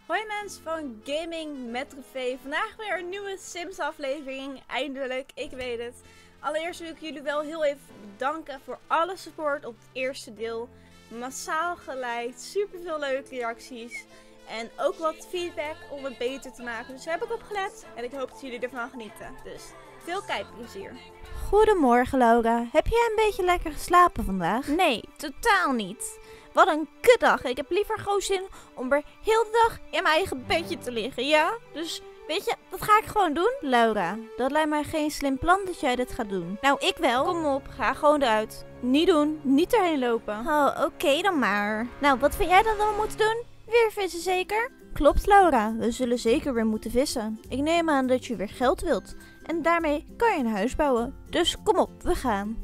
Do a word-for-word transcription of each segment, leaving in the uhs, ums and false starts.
Hoi mensen van Gaming met Trofee. Vandaag weer een nieuwe Sims aflevering. Eindelijk, ik weet het. Allereerst wil ik jullie wel heel even bedanken voor alle support op het eerste deel. Massaal geliked, super veel leuke reacties. En ook wat feedback om het beter te maken. Dus daar heb ik op gelet en ik hoop dat jullie ervan genieten. Dus veel kijkplezier. Goedemorgen Laura. Heb jij een beetje lekker geslapen vandaag? Nee, totaal niet. Wat een kutdag. Ik heb liever gewoon zin om er heel de dag in mijn eigen bedje te liggen, ja? Dus weet je, dat ga ik gewoon doen. Laura, dat lijkt mij geen slim plan dat jij dit gaat doen. Nou, ik wel. Kom op, ga gewoon eruit. Niet doen, niet erheen lopen. Oh, oké okay dan maar. Nou, wat vind jij dan dat we moeten doen? Weer vissen zeker? Klopt Laura, we zullen zeker weer moeten vissen. Ik neem aan dat je weer geld wilt. En daarmee kan je een huis bouwen. Dus kom op, we gaan.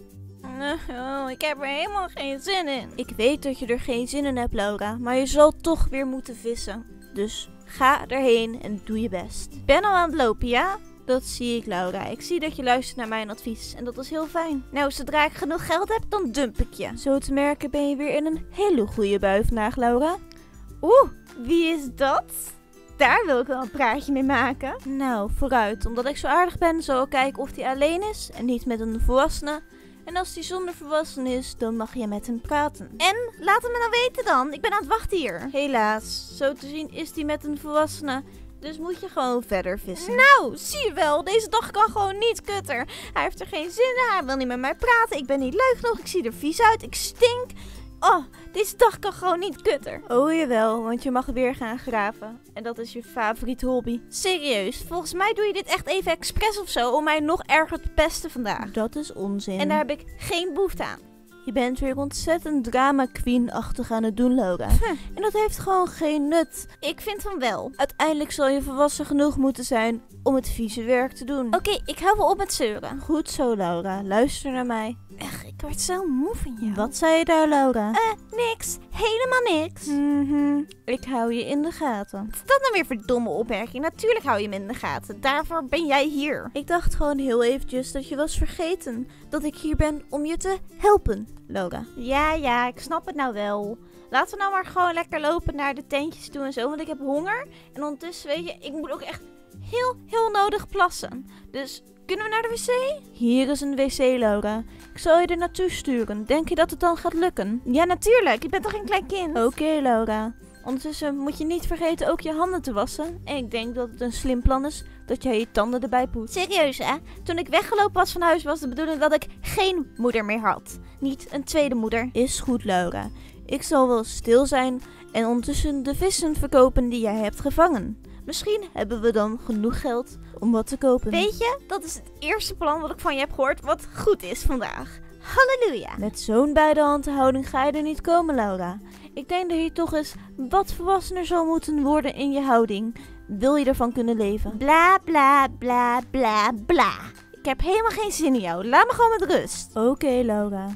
Oh, ik heb er helemaal geen zin in. Ik weet dat je er geen zin in hebt, Laura, maar je zal toch weer moeten vissen. Dus ga erheen en doe je best. Ik ben al aan het lopen, ja? Dat zie ik, Laura. Ik zie dat je luistert naar mijn advies en dat is heel fijn. Nou, zodra ik genoeg geld heb, dan dump ik je. Zo te merken ben je weer in een hele goede bui vandaag, Laura. Oeh, wie is dat? Daar wil ik wel een praatje mee maken. Nou, vooruit. Omdat ik zo aardig ben, zal ik kijken of hij alleen is en niet met een volwassene. En als hij zonder volwassene is, dan mag je met hem praten. En? Laat het me nou weten dan. Ik ben aan het wachten hier. Helaas, zo te zien is hij met een volwassene. Dus moet je gewoon verder vissen. Nou, zie je wel. Deze dag kan gewoon niet kutter. Hij heeft er geen zin in. Hij wil niet met mij praten. Ik ben niet leuk genoeg. Ik zie er vies uit. Ik stink. Oh, deze dag kan gewoon niet kutter. Oh jawel, want je mag weer gaan graven. En dat is je favoriete hobby. Serieus, volgens mij doe je dit echt even expres of zo om mij nog erger te pesten vandaag. Dat is onzin. En daar heb ik geen behoefte aan. Je bent weer ontzettend drama queen-achtig aan het doen, Laura. Huh. En dat heeft gewoon geen nut. Ik vind van wel. Uiteindelijk zal je volwassen genoeg moeten zijn om het vieze werk te doen. Oké, okay, ik hou wel op met zeuren. Goed zo, Laura. Luister naar mij. Echt, ik word zo moe van jou. Wat zei je daar, Laura? Eh, uh, niks. Helemaal niks. Mm-hmm. Ik hou je in de gaten. Wat is dat nou weer voor domme opmerking? Natuurlijk hou je me in de gaten. Daarvoor ben jij hier. Ik dacht gewoon heel eventjes dat je was vergeten dat ik hier ben om je te helpen, Laura. Ja, ja, ik snap het nou wel. Laten we nou maar gewoon lekker lopen naar de tentjes toe en zo, want ik heb honger. En ondertussen, weet je, ik moet ook echt heel, heel nodig plassen. Dus kunnen we naar de wc? Hier is een wc, Laura. Ik zal je er naartoe sturen. Denk je dat het dan gaat lukken? Ja, natuurlijk. Je bent toch geen klein kind? Oké, okay, Laura. Ondertussen moet je niet vergeten ook je handen te wassen. En ik denk dat het een slim plan is dat jij je tanden erbij poetst. Serieus, hè? Toen ik weggelopen was van huis was de bedoeling dat ik geen moeder meer had. Niet een tweede moeder. Is goed, Laura. Ik zal wel stil zijn en ondertussen de vissen verkopen die jij hebt gevangen. Misschien hebben we dan genoeg geld om wat te kopen. Weet je, dat is het eerste plan wat ik van je heb gehoord wat goed is vandaag. Halleluja. Met zo'n bij de hand houding ga je er niet komen, Laura. Ik denk dat je toch eens wat volwassener zal moeten worden in je houding. Wil je ervan kunnen leven? Bla bla bla bla bla. Ik heb helemaal geen zin in jou. Laat me gewoon met rust. Oké, okay, Laura.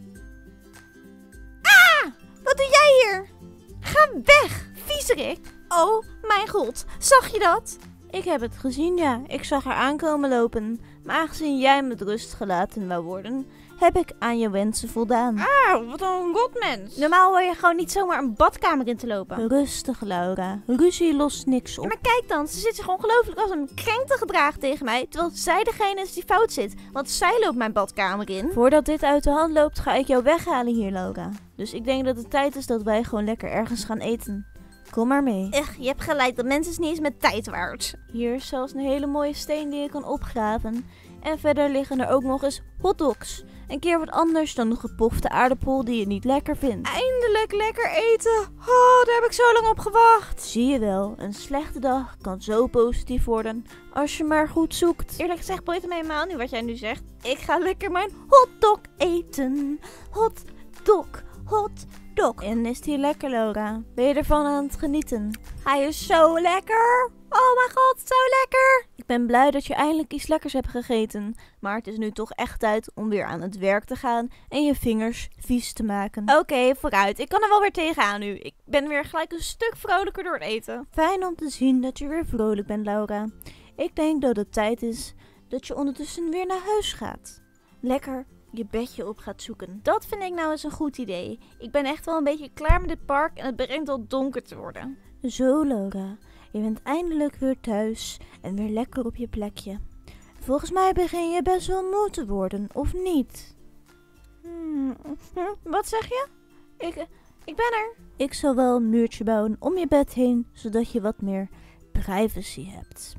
Ah! Wat doe jij hier? Ga weg, viezerik. Oh, mijn god. Zag je dat? Ik heb het gezien, ja. Ik zag haar aankomen lopen. Maar aangezien jij met rust gelaten wou worden, heb ik aan je wensen voldaan. Ah, wat een rotmens. Normaal hoor je gewoon niet zomaar een badkamer in te lopen. Rustig, Laura. Ruzie lost niks op. Ja, maar kijk dan, ze zit zich ongelooflijk als een krenk te gedragen tegen mij, terwijl zij degene is die fout zit. Want zij loopt mijn badkamer in. Voordat dit uit de hand loopt, ga ik jou weghalen hier, Laura. Dus ik denk dat het tijd is dat wij gewoon lekker ergens gaan eten. Kom maar mee. Echt, je hebt gelijk, dat mensen is niet eens met tijd waard. Hier is zelfs een hele mooie steen die je kan opgraven. En verder liggen er ook nog eens hotdogs. Een keer wat anders dan een gepofte aardappel die je niet lekker vindt. Eindelijk lekker eten. Oh, daar heb ik zo lang op gewacht. Zie je wel, een slechte dag kan zo positief worden als je maar goed zoekt. Eerlijk gezegd boeit het me helemaal niet wat jij nu zegt. Ik ga lekker mijn hotdog eten. Hotdog, hotdog. En is die lekker, Laura? Ben je ervan aan het genieten? Hij is zo lekker. Oh mijn god, zo lekker. Ik ben blij dat je eindelijk iets lekkers hebt gegeten. Maar het is nu toch echt tijd om weer aan het werk te gaan en je vingers vies te maken. Oké, okay, vooruit. Ik kan er wel weer tegenaan nu. Ik ben weer gelijk een stuk vrolijker door het eten. Fijn om te zien dat je weer vrolijk bent, Laura. Ik denk dat het tijd is dat je ondertussen weer naar huis gaat. Lekker je bedje op gaat zoeken. Dat vind ik nou eens een goed idee. Ik ben echt wel een beetje klaar met dit park en het begint al donker te worden. Zo Laura, je bent eindelijk weer thuis en weer lekker op je plekje. Volgens mij begin je best wel moe te worden, of niet? Hmm, wat zeg je? Ik, ik ben er. Ik zal wel een muurtje bouwen om je bed heen, zodat je wat meer privacy hebt.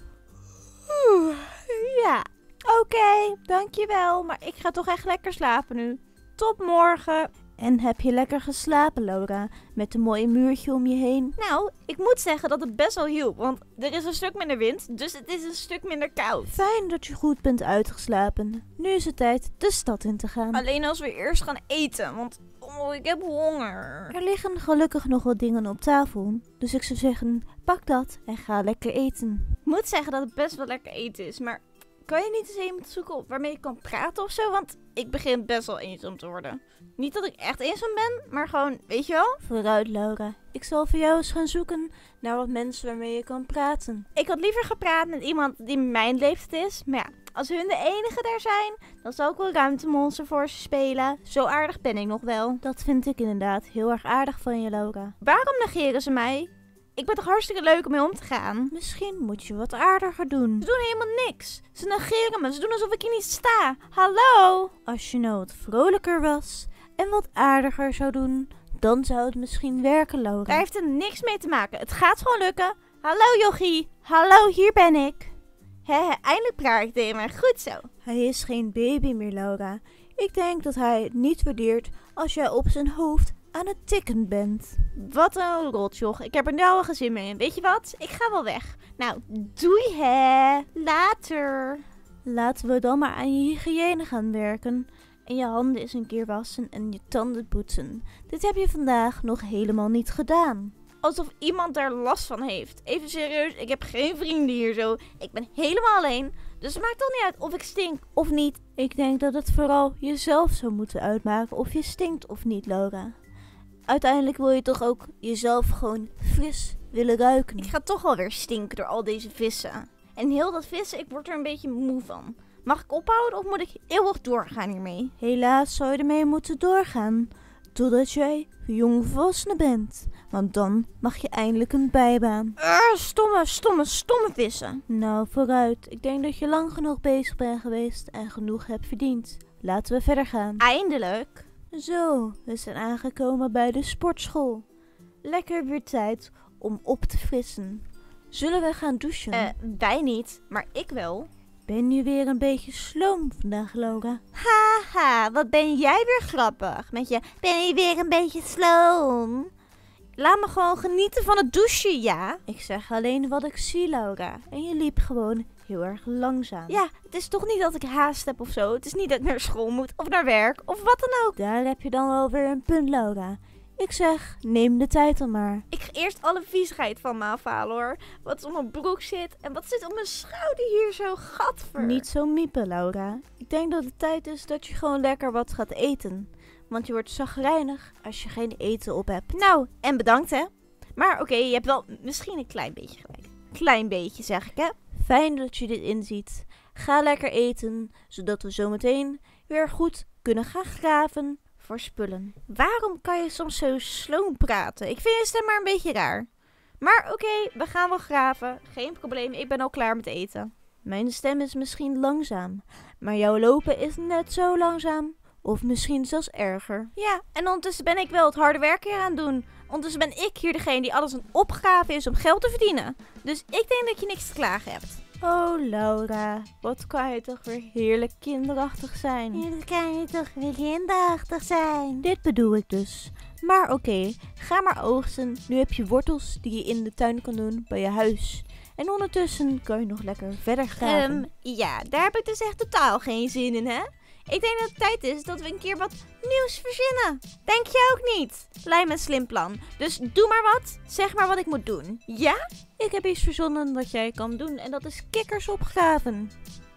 Oeh, ja, oké, okay, dankjewel. Maar ik ga toch echt lekker slapen nu. Tot morgen. En heb je lekker geslapen, Laura, met een mooi muurtje om je heen? Nou, ik moet zeggen dat het best wel hielp, want er is een stuk minder wind, dus het is een stuk minder koud. Fijn dat je goed bent uitgeslapen. Nu is het tijd de stad in te gaan. Alleen als we eerst gaan eten, want oh, ik heb honger. Er liggen gelukkig nog wat dingen op tafel, dus ik zou zeggen, pak dat en ga lekker eten. Ik moet zeggen dat het best wel lekker eten is, maar kan je niet eens iemand zoeken op waarmee ik kan praten of zo? Want ik begin best wel eenzaam te worden. Niet dat ik echt eenzaam ben, maar gewoon, weet je wel? Vooruit, Laura. Ik zal voor jou eens gaan zoeken naar wat mensen waarmee je kan praten. Ik had liever gepraat met iemand die mijn leeftijd is. Maar ja, als hun de enige daar zijn, dan zal ik wel ruimtemonster voor ze spelen. Zo aardig ben ik nog wel. Dat vind ik inderdaad heel erg aardig van je, Laura. Waarom negeren ze mij? Ik ben toch hartstikke leuk om mee om te gaan? Misschien moet je wat aardiger doen. Ze doen helemaal niks. Ze negeren me. Ze doen alsof ik hier niet sta. Hallo? Als je nou wat vrolijker was en wat aardiger zou doen, dan zou het misschien werken, Laura. Daar heeft er niks mee te maken. Het gaat gewoon lukken. Hallo Jochie. Hallo, hier ben ik. Hé, eindelijk praat ik tegen me. Goed zo. Hij is geen baby meer, Laura. Ik denk dat hij het niet waardeert als jij op zijn hoofd aan het tikken bent. Wat een rotjoch. Ik heb er nou al geen zin meer in. Weet je wat? Ik ga wel weg. Nou, doei hè. Later. Laten we dan maar aan je hygiëne gaan werken. En je handen eens een keer wassen en je tanden poetsen. Dit heb je vandaag nog helemaal niet gedaan. Alsof iemand daar last van heeft. Even serieus, ik heb geen vrienden hier zo. Ik ben helemaal alleen. Dus het maakt toch niet uit of ik stink of niet. Ik denk dat het vooral jezelf zou moeten uitmaken of je stinkt of niet, Laura. Uiteindelijk wil je toch ook jezelf gewoon fris willen ruiken. Ik ga toch alweer stinken door al deze vissen. En heel dat vissen, ik word er een beetje moe van. Mag ik ophouden of moet ik eeuwig doorgaan hiermee? Helaas zou je ermee moeten doorgaan. Totdat jij jongvolwassen bent. Want dan mag je eindelijk een bijbaan. Uh, stomme, stomme, stomme vissen. Nou, vooruit. Ik denk dat je lang genoeg bezig bent geweest en genoeg hebt verdiend. Laten we verder gaan. Eindelijk. Zo, we zijn aangekomen bij de sportschool. Lekker weer tijd om op te frissen. Zullen we gaan douchen? Uh, wij niet, maar ik wel. Ben je weer een beetje sloom vandaag, Laura? Haha, wat ben jij weer grappig. Met je, ben je weer een beetje sloom? Laat me gewoon genieten van het douchen, ja? Ik zeg alleen wat ik zie, Laura. En je liep gewoon heel erg langzaam. Ja, het is toch niet dat ik haast heb of zo. Het is niet dat ik naar school moet of naar werk of wat dan ook. Daar heb je dan wel weer een punt, Laura. Ik zeg, neem de tijd dan maar. Ik ga eerst alle viezigheid van me afhalen hoor. Wat op mijn broek zit en wat zit op mijn schouder hier zo, gadver. Niet zo miepen, Laura. Ik denk dat het tijd is dat je gewoon lekker wat gaat eten. Want je wordt chagrijnig als je geen eten op hebt. Nou, en bedankt hè. Maar oké, okay, je hebt wel misschien een klein beetje gelijk. Klein beetje zeg ik hè. Fijn dat je dit inziet. Ga lekker eten, zodat we zometeen weer goed kunnen gaan graven voor spullen. Waarom kan je soms zo sloom praten? Ik vind je stem maar een beetje raar. Maar oké, okay, we gaan wel graven. Geen probleem, ik ben al klaar met eten. Mijn stem is misschien langzaam, maar jouw lopen is net zo langzaam. Of misschien zelfs erger. Ja, en ondertussen ben ik wel het harde werk hier aan het doen. Ondertussen ben ik hier degene die alles aan opgave is om geld te verdienen. Dus ik denk dat je niks te klagen hebt. Oh Laura, wat kan je toch weer heerlijk kinderachtig zijn. Ja, dat kan je toch weer kinderachtig zijn. Dit bedoel ik dus. Maar oké, okay, ga maar oogsten. Nu heb je wortels die je in de tuin kan doen bij je huis. En ondertussen kan je nog lekker verder graven. Um, ja, daar heb ik dus echt totaal geen zin in, hè? Ik denk dat het tijd is dat we een keer wat nieuws verzinnen. Denk jij ook niet? Lijkt me een slim plan. Dus doe maar wat. Zeg maar wat ik moet doen. Ja? Ik heb iets verzonnen wat jij kan doen en dat is kikkers opgraven.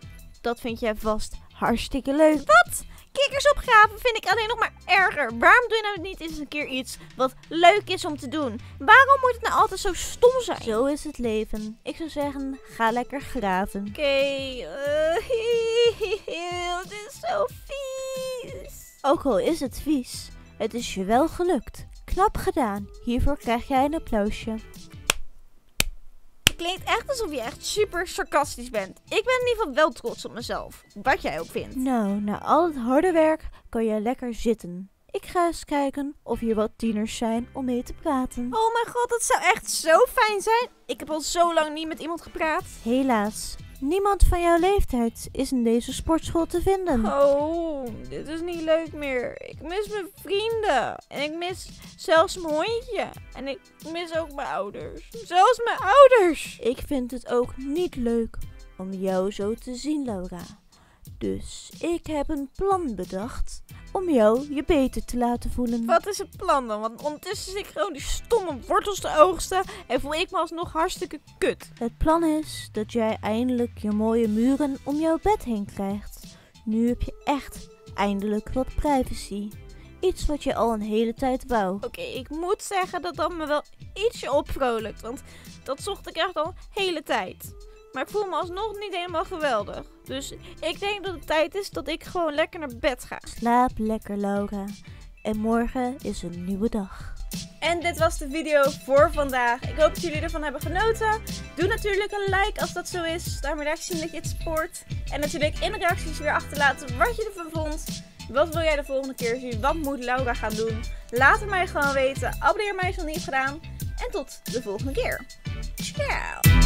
Dat vind jij vast hartstikke leuk. Wat? Kikkers opgraven vind ik alleen nog maar erger. Waarom doe je nou niet eens een keer iets wat leuk is om te doen? Waarom moet het nou altijd zo stom zijn? Zo is het leven. Ik zou zeggen, ga lekker graven. Oké, okay, uh, het is zo vies. Ook al is het vies, het is je wel gelukt. Knap gedaan. Hiervoor krijg jij een applausje. Het klinkt echt alsof je echt super sarcastisch bent. Ik ben in ieder geval wel trots op mezelf. Wat jij ook vindt. Nou, na al het harde werk kan je lekker zitten. Ik ga eens kijken of hier wat tieners zijn om mee te praten. Oh mijn god, dat zou echt zo fijn zijn. Ik heb al zo lang niet met iemand gepraat. Helaas, niemand van jouw leeftijd is in deze sportschool te vinden. Oh, dit is niet leuk meer. Ik mis mijn vrienden. En ik mis zelfs mijn hondje. En ik mis ook mijn ouders. Zelfs mijn ouders. Ik vind het ook niet leuk om jou zo te zien, Laura. Dus ik heb een plan bedacht om jou je beter te laten voelen. Wat is het plan dan? Want ondertussen zit ik gewoon die stomme wortels te oogsten en voel ik me alsnog hartstikke kut. Het plan is dat jij eindelijk je mooie muren om jouw bed heen krijgt. Nu heb je echt eindelijk wat privacy. Iets wat je al een hele tijd wou. Oké, okay, ik moet zeggen dat dat me wel ietsje opvrolijkt, want dat zocht ik echt al een hele tijd. Maar ik voel me alsnog niet helemaal geweldig. Dus ik denk dat het tijd is dat ik gewoon lekker naar bed ga. Slaap lekker, Laura. En morgen is een nieuwe dag. En dit was de video voor vandaag. Ik hoop dat jullie ervan hebben genoten. Doe natuurlijk een like als dat zo is. Daarmee laat je zien dat je het support. En natuurlijk in de reacties weer achterlaten wat je ervan vond. Wat wil jij de volgende keer zien? Wat moet Laura gaan doen? Laat het mij gewoon weten. Abonneer mij als je nog niet hebt gedaan. En tot de volgende keer. Ciao!